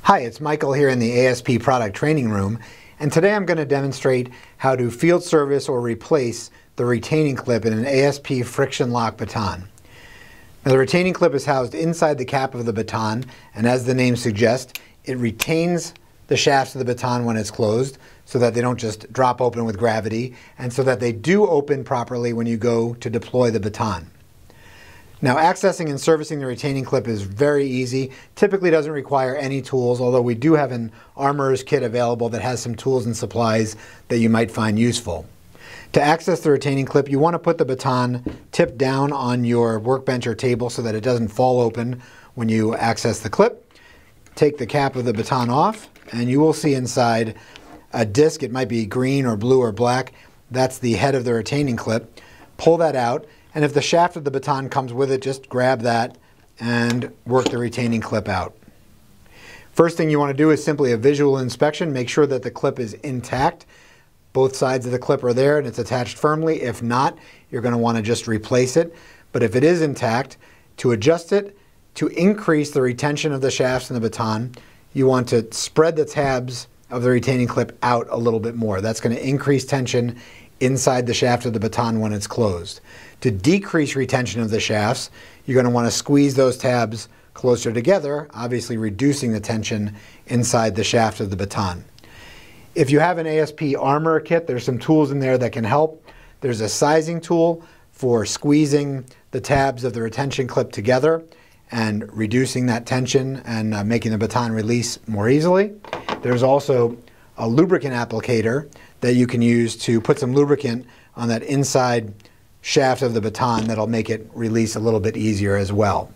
Hi, it's Michael here in the ASP product training room, and today I'm going to demonstrate how to field service or replace the retaining clip in an ASP friction lock baton. Now, the retaining clip is housed inside the cap of the baton, and as the name suggests, it retains the shafts of the baton when it's closed so that they don't just drop open with gravity, and so that they do open properly when you go to deploy the baton. Now, accessing and servicing the retaining clip is very easy. Typically doesn't require any tools, although we do have an armorer's kit available that has some tools and supplies that you might find useful. To access the retaining clip, you want to put the baton tipped down on your workbench or table so that it doesn't fall open when you access the clip. Take the cap of the baton off, and you will see inside a disc. It might be green or blue or black. That's the head of the retaining clip. Pull that out. And if the shaft of the baton comes with it, just grab that and work the retaining clip out. First thing you want to do is simply a visual inspection. Make sure that the clip is intact. Both sides of the clip are there and it's attached firmly. If not, you're going to want to just replace it. But if it is intact, to adjust it, to increase the retention of the shafts in the baton, you want to spread the tabs of the retaining clip out a little bit more. That's going to increase tension inside the shaft of the baton when it's closed. To decrease retention of the shafts, you're going to want to squeeze those tabs closer together, obviously reducing the tension inside the shaft of the baton. If you have an ASP armor kit, there's some tools in there that can help. There's a sizing tool for squeezing the tabs of the retention clip together and reducing that tension and making the baton release more easily. There's also a lubricant applicator that you can use to put some lubricant on that inside shaft of the baton that'll make it release a little bit easier as well.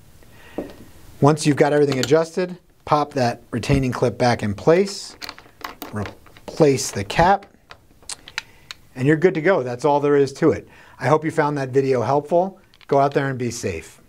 Once you've got everything adjusted, pop that retaining clip back in place, replace the cap, and you're good to go. That's all there is to it. I hope you found that video helpful. Go out there and be safe.